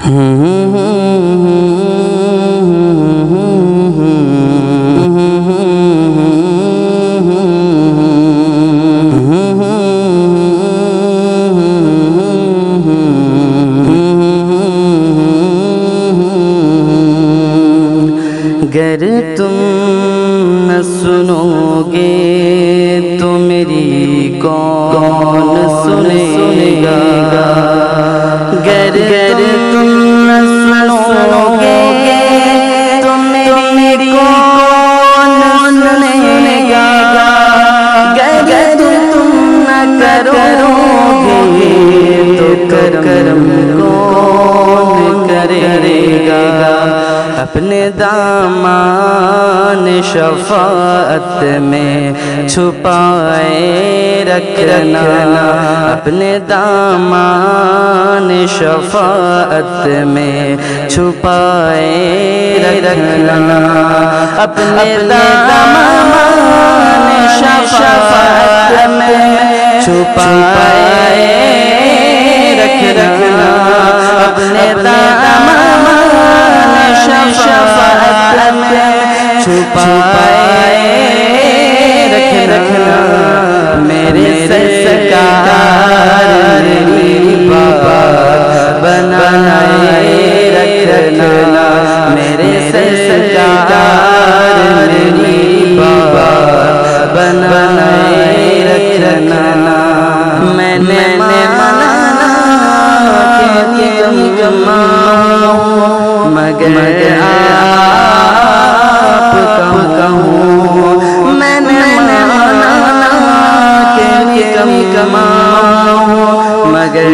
گر تم نہ سنو گے تو میری کون سنے گا، گر تم نہ سنو گے تو میری کون سنے گا، گر تم نہ کرو گے تو کرم کون کرے گا، اپنے دامان شفاعت میں چھپائے رکھنا، اپنے دامان شفاعت میں چھپائے رکھنا، اپنے دامان شفاعت میں چھپائے رکھنا، اپنے دامان شفاعت میں چھپائے رکھنا، میرے سرکار میری بات بنائے رکھنا، میرے سرکار میری بات بنائے رکھنا، میں نے مانا کہ تم کماؤ مگر آپ کہوں، میں نے مانا کہ کم کماؤں مگر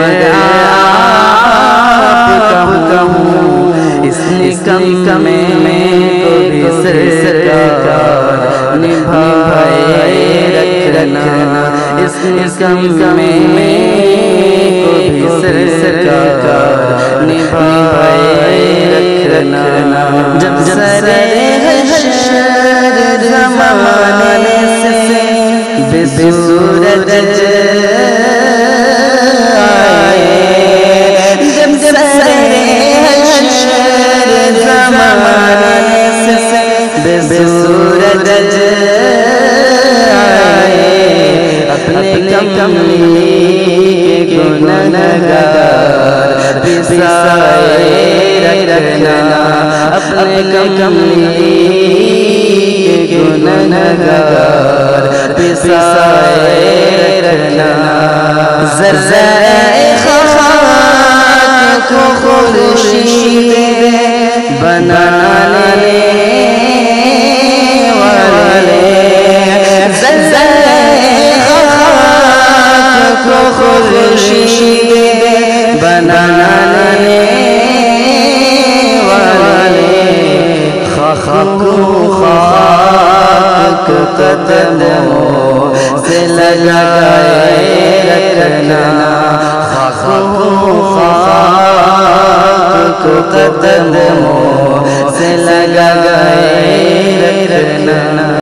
آپ کہوں، اس نکم میں کو بھی سرکار نبھائے رکھنا، اس نکم میں کو بھی سرکار نبھائے رکھنا، جب سرے حشر زمانے سے بے سورج آئے، جب سرے حشر زمانے سے بے سورج آئے، اپنے کملی کے گنہگار پسائے رکھنا، اپنے کملی کے گنہگار پسائے رکھنا، زرزرۂ خاک کو خورشید بنانے والے، زرزرۂ خاک کو خورشید بنانے والے، خاک قدموں سے لگائے رکھنا، خاک قدموں سے لگائے رکھنا،